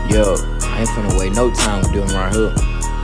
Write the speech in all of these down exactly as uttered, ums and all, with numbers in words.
Yo, I ain't finna wait no time with them right here.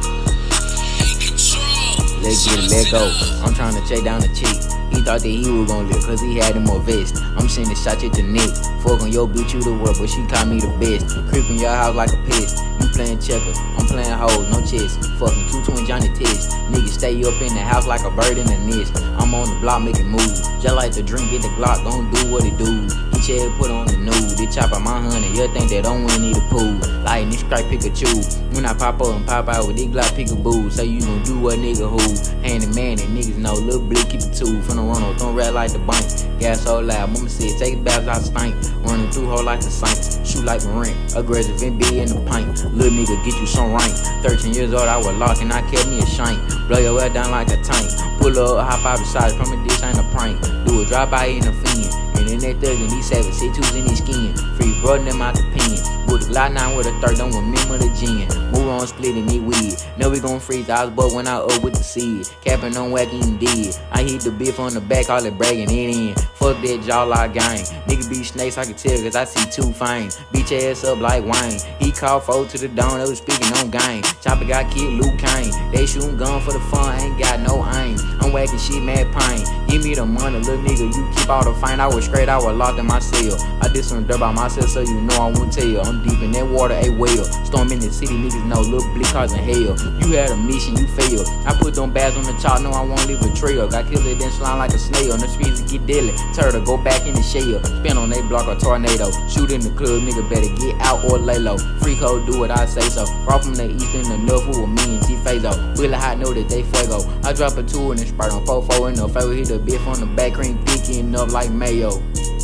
Let's get it, let go. I'm trying to check down the cheek. He thought that he was gon' live cause he had him more vest. I'm sending shots at the neck. Fuck on your bitch, you the worst, but she call me the best. Creeping your house like a pest. You playing checkers, I'm playing hoes, no chess. Fucking two twin Johnny Test. Niggas stay up in the house like a bird in the nest. I'm on the block making moves. Just like the drink, get the Glock, gon' do what it do. Get your head put on the news. They chop out my honey, you think they don't win need a pool. Like this strike Pikachu. When I pop up and pop out with this Glock Peekaboo. Say you gon' do what nigga who. Handy man and niggas know. Lil' BliK keep it two. Finna run on, don't rap like the bank. Gas so loud, mama said take baths out stank. Running through her like a saint. Shoot like Marine. Aggressive and be in the paint. Lil' nigga get you some rank. thirteen years old I was locked and I kept me a shank. Blow your ass down like a tank. Pull up, hop out beside from a dish ain't a prank. Do a drive by in a fiend. And in that thug and these savage say twos in his skin. Free brother them out the pen. With the Glock nine with a third, don't remember the gin. Move on splitting it weed. Know we gon' freeze I was but when I up with the seed. Capping on whack eating dead. I hit the beef on the back, all it bragging it in. Fuck that jawline gang. Nigga be snakes, I can tell cause I see two fangs. Beat your ass up like Wayne. He called foe to the dawn, they was speaking on gang. Chopper got killed Luke Kane. They shootin' gun for the fun, ain't got no aim. I'm whacking shit, mad pain. Give me the money, little nigga, you keep all the fine. I was straight, I was locked in my cell. I did some dirt by myself, so you know I won't tell. I'm deep in that water, a well. Storm in the city, niggas know, little BliK cars in hell. You had a mission, you failed. I put them bags on the chart, no I won't leave a trail. Got killed it, then slime like a snail. On the streets to get deadly, turtle, go back in the shell. Spin on they block a tornado. Shoot in the club, nigga better get out or lay low. Freak hoe, do what I say so. Raw from the east in the north, with me and T-Fazo. Really hot, know that they fuego. I drop a two and then sprite on four four in the favor. Hit the beef on the back, cream thicking up like mayo.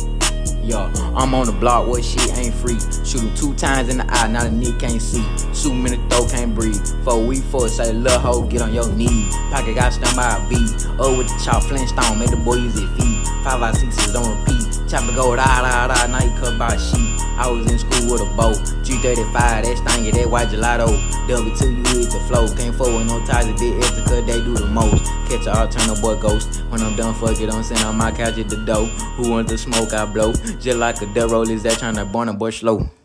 Yo, I'm on the block, what shit ain't free. Shoot him two times in the eye, now the nigga can't see. Shoot him in the throat, can't breathe. Four week for say, lil' hoe, get on your knee. Pocket got stung by a beat. Oh, with the chop, Flintstone, make the boy use his feet. Five out sixes don't repeat. Chopper go da da da, now you cut by a sheet. I was in school with a bow. G thirty-five, that stanky, that white gelato. W two, you hit the flow. Can't forward no ties, a bit extra, cause they do the most. Catch a alternative boy ghost. When I'm done, fuck it, I'm sitting on my couch at the door. Who wants to smoke, I blow. Just like a dead roll is that trying to burn a boy slow.